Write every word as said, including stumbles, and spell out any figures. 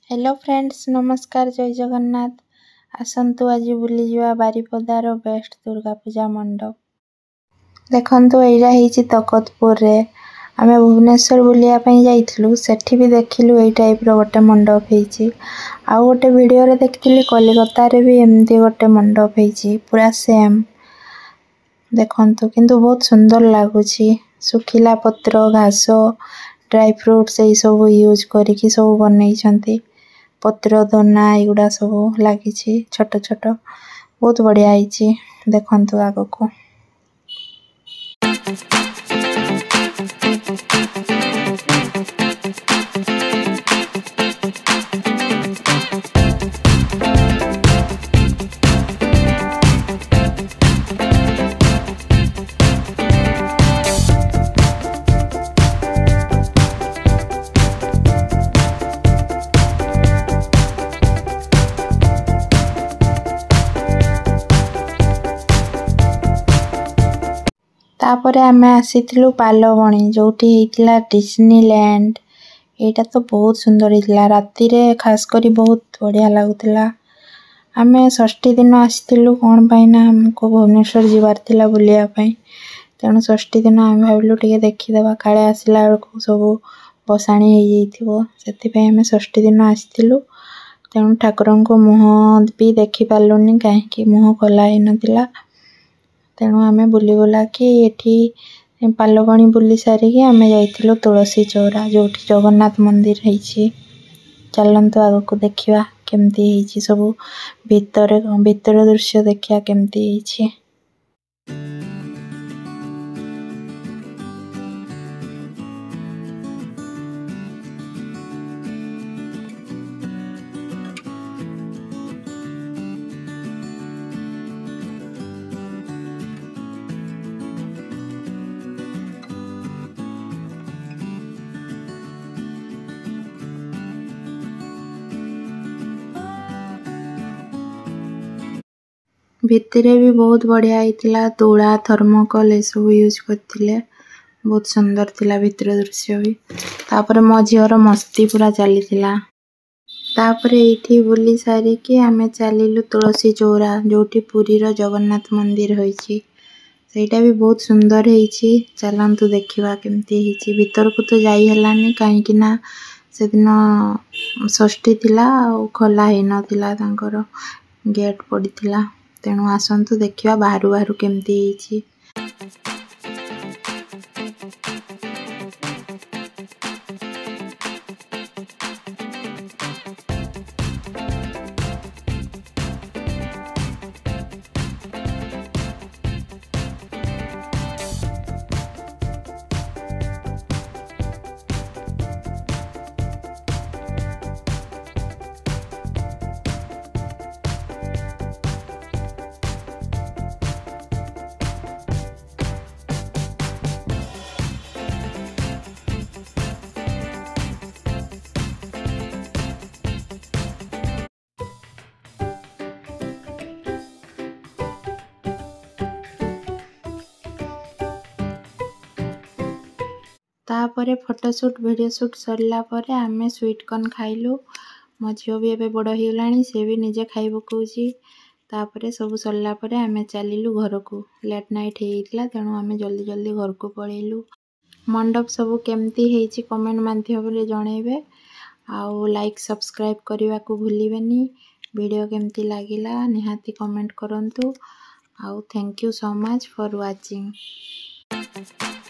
Hello friends, नमस्कार, जय जगन्नाथ। आसतु आज बुली जा बारिपदार बेस्ट दुर्गा पूजा मंडप। देखंतु एइरा हिची तकतपुर रे आमे भुवनेश्वर बुलिया पई जाइथिलु। सेठी भी देखिलु एइ टाइप रो गोटे मंडप हेची। आ गोटे वीडियो रे देखिथिलि कलिकता रे भी एमती गोटे मंडप हेची, पूरा सेम। देखंतु किंतु बहुत सुंदर लागुची। सुखिला पत्र, घास, ड्राई फ्रूट्स एई सब यूज करिकी सब बनै छंती। पत्र दना एगुड़ा सब लगी छोट छोट, बहुत बढ़िया है। देखंतु आगो को तापरे आमे आसीथिलु पालबणी, जोठी हेतिला डिज्नीलैंड। एटा तो बहुत सुंदर हेतिला। राती रे खास करी बहुत बढ़िया लागुतिला। आमे षष्ठी दिन आसीथिलु कोन पाइना हमको भुवनेश्वर जिबार थिला बुलिया पई। तेणु षष्ठी दिन आमे भाबिलु टिके देखि देबा, काळे आसिला बेलको सब बसाणी हे जैथिबो। सेति पई आमे षष्ठी दिन आसीथिलु। तेणु ठाकुरंको मुह भी देखि पालुनी, काहे कि मुह खोला हे नथिला। तेणु आमे बुली बुला कि एठी पालबणी बुली सारी कि आमे जाइथिलु तुलसी चौरा, जोठी जगन्नाथ मंदिर हेची। चलंतु आगो को देखिवा केमती हेची सब, भीतर भीतर दृश्य देखिया केमती हेची। भितरे भी बहुत बढ़िया हेतिला। तुला थर्मोकोल ए सब यूज करथिले। बहुत सुंदर थिला भितर दृश्य भी। तापरे मझियर मस्ती पूरा चलीथिला। तापरे एठी बुली सारी कि आमे चलिलु तुलसी चौरा, जोठी पुरी रो जगन्नाथ मंदिर होईची। सेटा भी बहुत सुंदर हेची। चलंतु देखिवा केमती हेची। भीतर को तो जाई हलानी, काहे कि ना से दिन षष्ठी थिला और खोला हे नथिला, तांकर गेट पड़ीथिला। तेणु आसंतु देखिवा बाहरु बाहरु केमती हेची। तापरे फोटोशूट वीडियो शूट सरला परे आमे स्वीट कॉर्न खाइलु। मो झियो भी एबे बड़ ही गलानी, से भी निजे खाइ पकौची। तापरे सब सरला परे आमे चलिलु घर को। लेट नाइट हे हितला, तेणु आमे जल्दी जल्दी घर को पळेलु। मंडप सब केमती हेची कमेंट माध्यम रे जणेबे। आउ लाइक सब्सक्राइब करबा को भूलिबेनी। वीडियो केमती लागिला निहाती कमेंट करंतु। आउ thank you so much for watching.